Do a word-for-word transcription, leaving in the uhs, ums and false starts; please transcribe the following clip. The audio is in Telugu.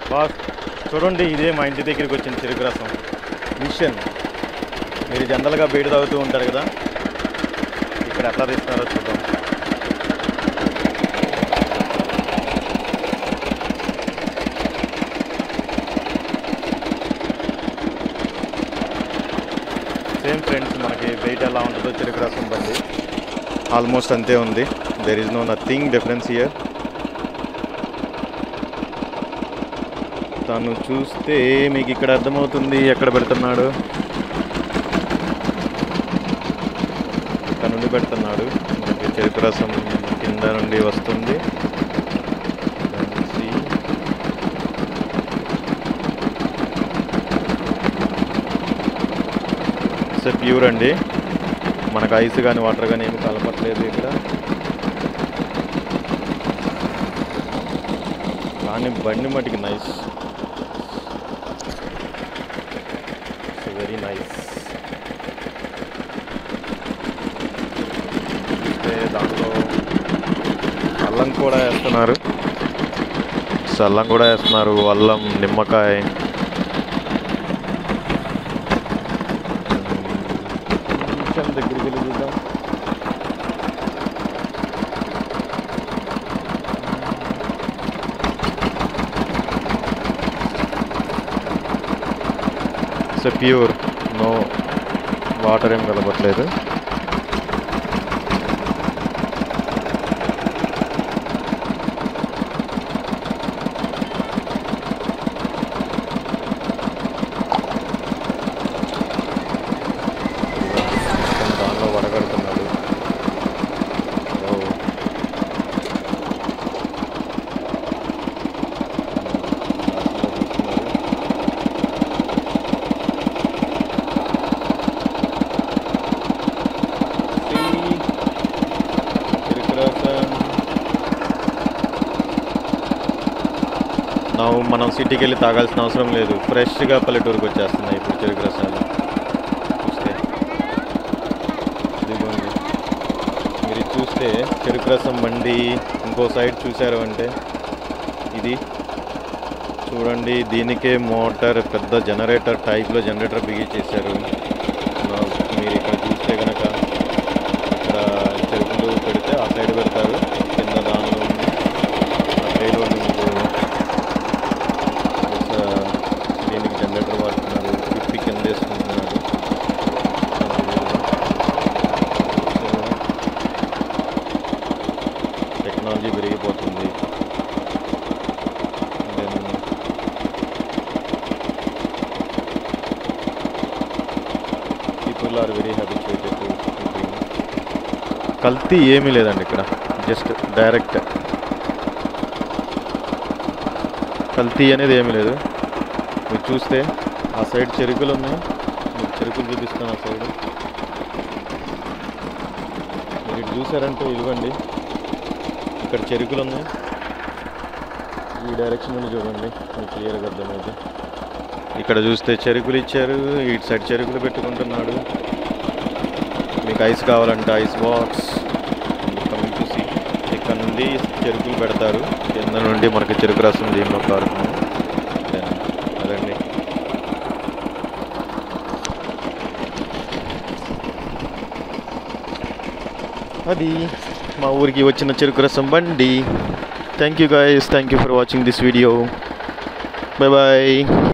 బాస్ చూడండి, ఇదే మా ఇంటి దగ్గరికి వచ్చిన చెరుకు రసం మిషన్. మీరు జనరల్గా బయట తాగుతూ ఉంటారు కదా, ఇక్కడ ఎట్లా తీస్తున్నారో చూద్దాం. సేమ్ ఫ్రెండ్స్, మనకి బయట ఎలా ఉంటుందో చెరుకు రసం బండి ఆల్మోస్ట్ అంతే ఉంది. There is no nothing difference here. తను చూస్తే మీకు ఇక్కడ అర్థమవుతుంది ఎక్కడ పెడుతున్నాడు. ఇక్కడ నుండి పెడుతున్నాడు, మనకి చెరుకు రసం కింద నుండి వస్తుంది. ఇట్స్ ప్యూర్ అండి, మనకు ఐస్ కానీ వాటర్ కానీ ఏమి కలపట్లేదు ఇక్కడ. కానీ బండి మటుకి నైస్, వెరీ నైస్. చూస్తే దాంట్లో అల్లం కూడా వేస్తున్నారు, అల్లం కూడా వేస్తున్నారు, అల్లం, నిమ్మకాయ. కొంచెం దగ్గరికి వెళ్ళి చూద్దాం. ఇట్స్ ప్యూర్, నో వాటర్ ఏం కలపట్లేదు. దానిలో వడగడుతున్నాడు. నా మనం సిటీకి వెళ్ళి తాగాల్సిన అవసరం లేదు, ఫ్రెష్గా పల్లెటూరుకి వచ్చేస్తున్నాయి ఇప్పుడు చెరుకు రసాలు. చూస్తే ఇదిగోండి, మీరు చూస్తే చెరుకు రసం బండి ఇంకో సైడ్ చూశారు అంటే ఇది చూడండి, దీనికే మోటార్ పెద్ద జనరేటర్ టైప్లో జనరేటర్ బిగించేశారు. మీరు ఇక్కడ చూస్తే కనుక ఇక్కడ చెరుకులు పెడితే ఆ సైడ్ పెడతారు, కింద దానిలో ఆ సైడ్ దీనికి జనరేటర్ వాడుతున్నారు, తిప్పి కింద వేసుకుంటున్నారు. టెక్నాలజీ పెరిగిపోతుంది. People are very habituated to drink. కల్తీ ఏమీ లేదండి ఇక్కడ, జస్ట్ డైరెక్ట్ కల్తీ అనేది ఏమీ లేదు. మీరు చూస్తే ఆ సైడ్ చెరుకులు ఉన్నాయి, మీకు చెరుకులు చూపిస్తాను. ఆ సైడ్ మీరు ఇటు చూసారంటే ఇవ్వండి, ఇక్కడ చెరుకులు ఉన్నాయి. ఈ డైరెక్షన్ నుండి చూడండి, మీకు క్లియర్గా అర్థమైంది. ఇక్కడ చూస్తే చెరుకులు ఇచ్చారు, ఇటు సైడ్ చెరుకులు పెట్టుకుంటున్నాడు. మీకు ఐస్ కావాలంటే ఐస్ బాక్స్ కమింగ్ చూసి ఇక్కడ నుండి చెరుకులు పెడతారు, కింద నుండి మనకి చెరుకు రసం దీనిలో కారుతుంది. అదండి, అది మా ఊరికి వచ్చిన చెరుకు రసం బండి. Thank you guys, thank you for watching this video. Bye bye.